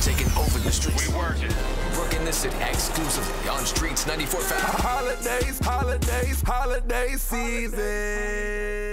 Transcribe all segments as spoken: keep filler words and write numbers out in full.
taking over the streets. We working. Working the city exclusively on Streets ninety-four Fat. Holidays, holidays, holiday season.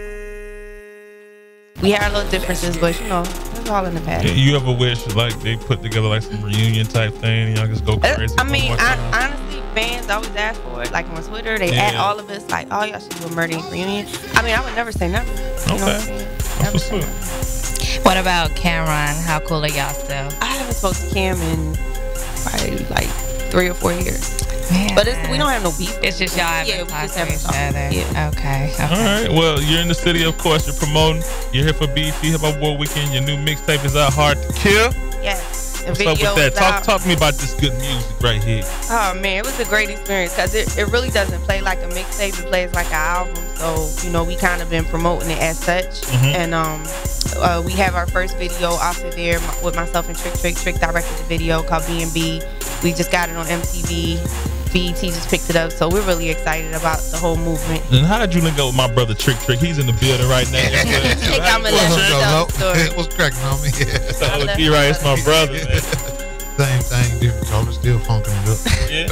We had our little differences, but you know, it's all in the past. Yeah, you ever wish like they put together like some reunion type thing and y'all just go crazy? I mean, I, honestly, fans always ask for it. Like on Twitter, they yeah. at all of us like, "Oh, y'all should do a Murder Incorporated reunion." I mean, I would never say never. You okay. know what I'm saying? Never say never. What about Cameron? How cool are y'all still? I haven't spoken to Cam in probably like three or four years. Man. But it's, we don't have no beef. It's just y'all haven't yeah, talked to each other. Yeah. Okay. okay. All right. Well, you're in the city, of course. You're promoting. You're here for B E T Hip Hop Award Weekend. Your new mixtape is out, Hard to Kill. Yes. The What's video up with that? is Talk, out. talk to me about this good music right here. Oh man, it was a great experience because it, it really doesn't play like a mixtape. It plays like an album. So you know, we kind of been promoting it as such. Mm-hmm. And um, uh, we have our first video off of there with myself and Trick Trick. Trick directed the video called B and B. We just got it on M T V. B E T just picked it up, so we're really excited about the whole movement. And how did you link up with my brother Trick Trick? He's in the building right now. Trick, I'm gonna let you tell the story. What's cracking on me? Yeah. So O G, right? It's my brother, man. Same thing, different color, still funking it up. Yeah.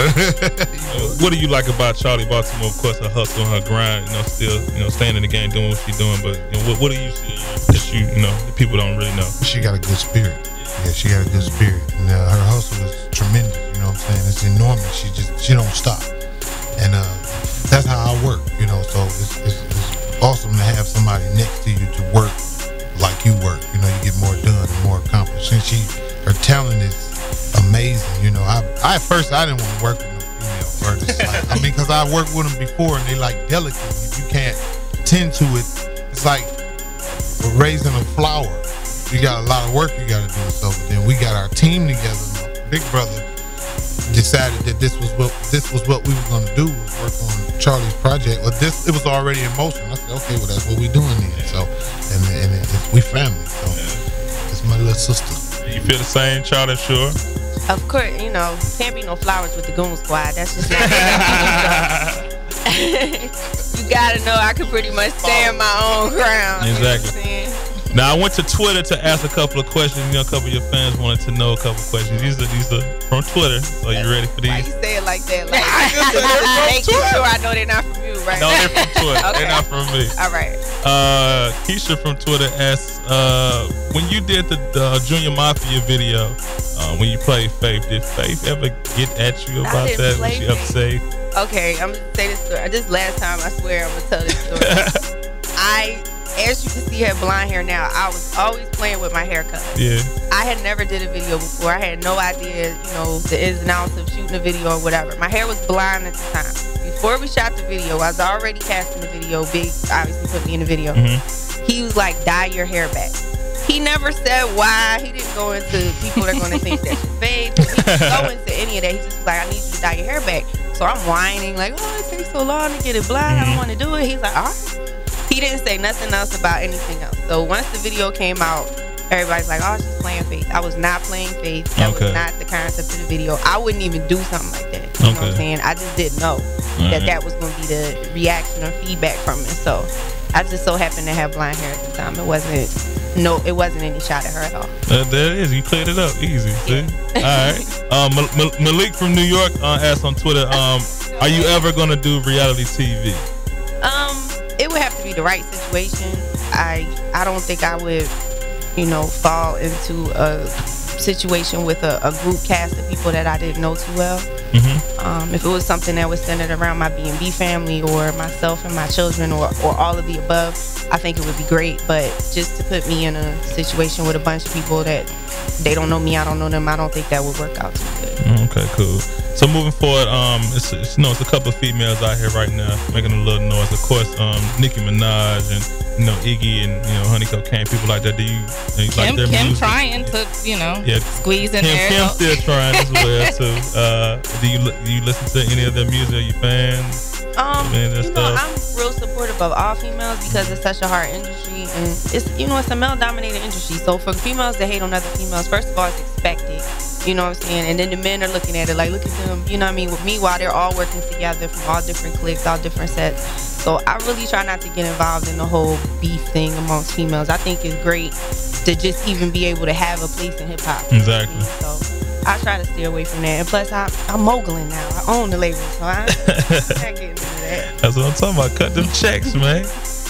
uh, what do you like about Charlie Baltimore? Of course, her hustle and her grind. You know, still, you know, staying in the game, doing what she's doing. But you know, what, what do you see that you, you know, that people don't really know? She got a good spirit. Yeah, she got a good spirit. And uh, her hustle is tremendous. You know what I'm saying? It's enormous. She just she don't stop, and uh, that's how I work. You know, so it's, it's, it's awesome to have somebody next to you to work like you work. You know, you get more done and more accomplished. And she, her talent is amazing. You know, I, I at first I didn't want to work with no female artists. Like, I mean, because I worked with them before, and they like delicate. If you can't tend to it, it's like raising a flower. You got a lot of work you got to do. So then we got our team together. My big brother decided that this was what this was what we were going to do, was work on Charlie's project. But this it was already in motion. I said, okay, well that's what we doing then. So and and it, it, we family. So it's my little sister. You feel the same, Charlie? Sure. Of course, you know, can't be no flowers with the Goon Squad. That's just not you gotta know I can pretty much stand my own ground. Exactly. You know what I'm saying? Now I went to Twitter to ask a couple of questions. You know, a couple of your fans wanted to know a couple of questions. These are these are from Twitter. So you ready for these? Why you say it like that? Like, making sure I know they're not from you, right? No, they're from Twitter. Okay. They're not from me. All right. Uh, Keisha from Twitter asks, uh, when you did the uh, Junior Mafia video, uh, when you played Faith, did Faith ever get at you about didn't that? Was play she Faith. upset? Okay, I'm gonna say this story. Just last time, I swear I'm gonna tell this story. I, as you can see, her blonde hair now. I was always playing with my haircut. Yeah. I had never did a video before. I had no idea, you know, the ins and outs of shooting a video or whatever. My hair was blonde at the time. Before we shot the video, I was already casting the video. Big obviously put me in the video. Mm-hmm. He was like, dye your hair back. He never said why. He didn't go into people that are going to think that you're fake. He didn't go into any of that. He just was like, I need you to dye your hair back. So I'm whining like, oh, it takes so long to get it blonde. I don't want to do it. He's like, all right. He didn't say nothing else about anything else. So once the video came out, everybody's like, oh, she's playing Faith. I was not playing Faith. That okay. was not the concept of the video. I wouldn't even do something like that. You okay. know what I'm saying? I just didn't know All that right. that was going to be the reaction or feedback from it. So I just so happened to have blonde hair at the time. It wasn't, no, it wasn't any shot at her at all. Uh, there it is. You cleared it up easy. See? All right. Um, Mal- Malik from New York uh, asked on Twitter, um, are you ever going to do reality T V? Um, it would have to be the right situation. I I don't think I would, you know, fall into a situation with a, a group cast of people that I didn't know too well. Mm-hmm. Um, if it was something that was centered around my B and B family or myself and my children or, or all of the above, I think it would be great. But just to put me in a situation with a bunch of people that they don't know me, I don't know them, I don't think that would work out too good. Okay, cool. So moving forward, um, it's, it's you know it's a couple of females out here right now making a little noise. Of course, um, Nicki Minaj and you know Iggy and you know Honey Cocaine, people like that. Do you, do you Kim, like their Kim music? trying to you know Yeah. squeeze in Kim, there. Kim still trying as well too. Uh, do you do you listen to any of their music? Are you fans? Um, Man, you that's know, tough. I'm real supportive of all females because it's such a hard industry, and it's you know it's a male-dominated industry. So for females that hate on other females, first of all, it's expected. You know what I'm saying? And then the men are looking at it like, look at them. You know what I mean? With me, while they're all working together from all different cliques, all different sets. So I really try not to get involved in the whole beef thing amongst females. I think it's great to just even be able to have a place in hip hop. Exactly. So I try to steer away from that. And plus, I, I'm moguling now. I own the label, so I, I'm not getting into that. That's what I'm talking about. Cut them checks, man.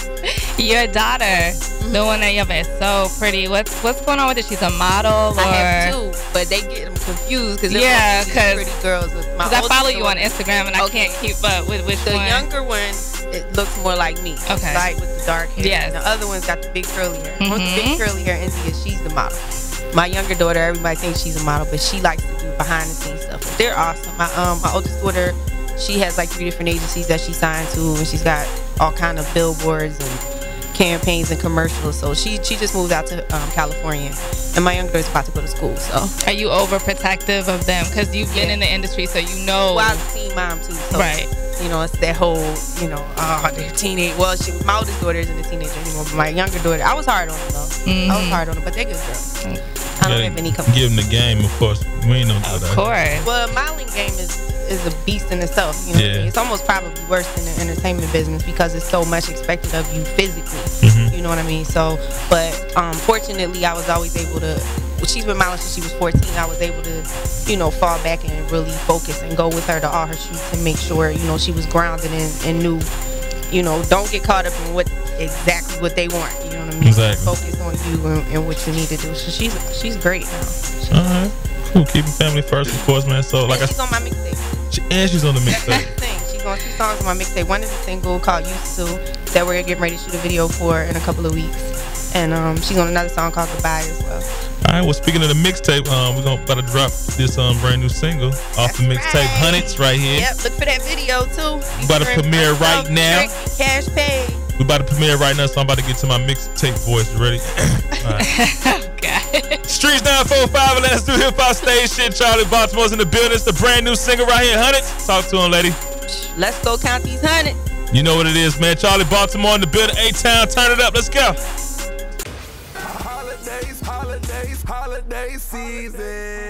Your daughter, the one that you have, is so pretty. What's what's going on with it? She's a model, or? I have two, but they get them confused because Yeah, these 'cause- pretty girls. With my Because I oldest follow you on daughter. Instagram and I Okay. can't keep up with which The one. younger one, it looks more like me. Okay. Light with the dark hair. Yes. The other one's got the big curly hair. Once the Mhm. big curly hair, India, she's the model. My younger daughter, everybody thinks she's a model, but she likes to do behind the scenes stuff. But they're awesome. My um my oldest daughter, she has like three different agencies that she signed to, and she's got all kind of billboards and campaigns and commercials. So she she just moved out to um, California, and my younger daughter's about to go to school. So Are you overprotective of them? Because you've been Yeah. in the industry, so you know. well, I was a teen mom too. So, Right. You know, it's that whole, you know, oh, they're teenage. Well, she, my oldest daughter isn't a teenager anymore, but my younger daughter, I was hard on her though. I was Mhm. hard on her, but they're good girls. I don't Gotta have any complaints. give them the game, of course. We ain't no good Of at it. course. Well, modeling game is is a beast in itself. You know, what I Yeah. mean? It's almost probably worse than the entertainment business because it's so much expected of you physically. Mhm. You know what I mean? So, but um, fortunately, I was always able to. Well, she's been modeling since she was fourteen. I was able to, you know, fall back and really focus and go with her to all her shoots and make sure, you know, she was grounded and, and knew, you know, don't get caught up in what exactly what they want. You know what I mean? Exactly. Focus on you and, and what you need to do. So she's she's great now. All right. Cool. Keeping family first, of course, man. So, like I And she's on my mixtape. said, and she's on the That's mixtape. the thing. She's on two songs on my mixtape. One is a single called Used To that we're getting ready to shoot a video for in a couple of weeks. And um, she's on another song called Goodbye as well. All right. Well, speaking of the mixtape, um, we're gonna about to drop this um brand new single off the That's mixtape, right. Hundreds, right here. Yep, look for that video too. About to premiere right now. Cash paid. We about to premiere right now, so I'm about to get to my mixtape voice. You ready? All right. Okay. Streets nine four five, let's do hip hop stage shit. Charlie Baltimore's in the building. It's the brand new single right here, Hundreds. Talk to him, lady. Let's go count these hundreds. You know what it is, man. Charlie Baltimore in the building. A-Town, turn it up. Let's go. Holidays, holidays, holiday season.